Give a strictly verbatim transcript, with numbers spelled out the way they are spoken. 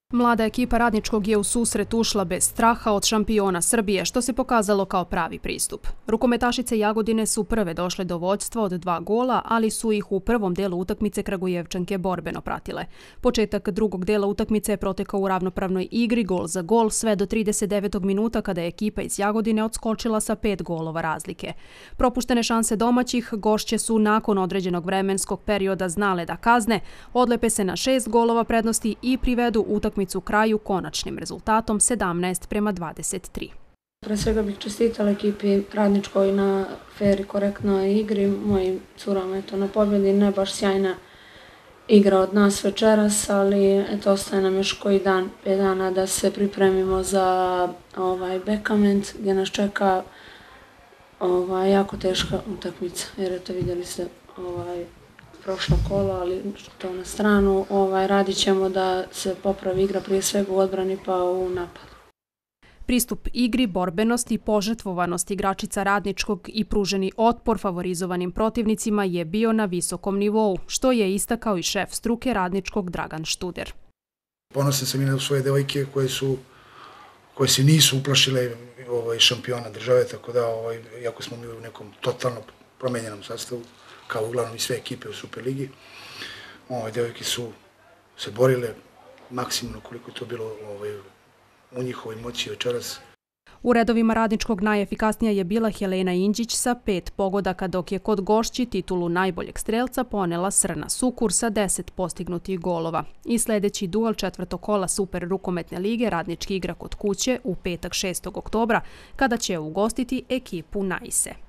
Mlada ekipa Radničkog je u susret ušla bez straha od šampiona Srbije, što se pokazalo kao pravi pristup. Rukometašice Jagodine su prve došle do vođstva od dva gola, ali su ih u prvom delu utakmice Kragujevčanke borbeno pratile. Početak drugog dela utakmice je protekao u ravnopravnoj igri, gol za gol, sve do trideset devetog minuta kada je ekipa iz Jagodine odskočila sa pet golova razlike. Propuštene šanse domaćih, gošće su nakon određenog vremenskog perioda znale da kazne, odlepe se na šest golova prednosti i privedu utakmicu u kraju konačnim rezultatom sedamnaest prema dvadeset tri. Pre svega bih čestitala ekipi Radničkoj na fer i korektnoj igri, mojim curama je to na pobjedi, ne baš sjajna igra od nas večeras, ali eto, ostaje nam još koji dan, pet dana da se pripremimo za ovaj bekament gdje nas čeka ovaj, jako teška utakmica, jer eto vidjeli ste ovaj, prošlo kolo, ali to na stranu, ovaj, radit ćemo da se popravi igra prije svega u odbrani pa u napadu. Pristup igri, borbenost i požrtvovanost igračica Radničkog i pruženi otpor favorizovanim protivnicima je bio na visokom nivou, što je istakao i šef struke Radničkog Dragan Študer. Ponosan sam i na svoje devojke koje su koje se nisu uplašile ovaj, šampiona države, tako da, ovaj, iako smo mi u nekom totalno promenjenom sastavu, kao uglavnom i sve ekipe u Superligi, ovaj, devojke su se borile maksimumno koliko je to bilo ovaj, u njihovoj moći večeras. U redovima Radničkog najefikasnija je bila Helena Indžić sa pet pogodaka, dok je kod gošći titulu najboljeg strelca ponela Srna Sukur sa deset postignutih golova. I sljedeći duel četvrtog kola Super rukometne lige Radnički igra kod kuće u petak šestog oktobra, kada će ugostiti ekipu Naise.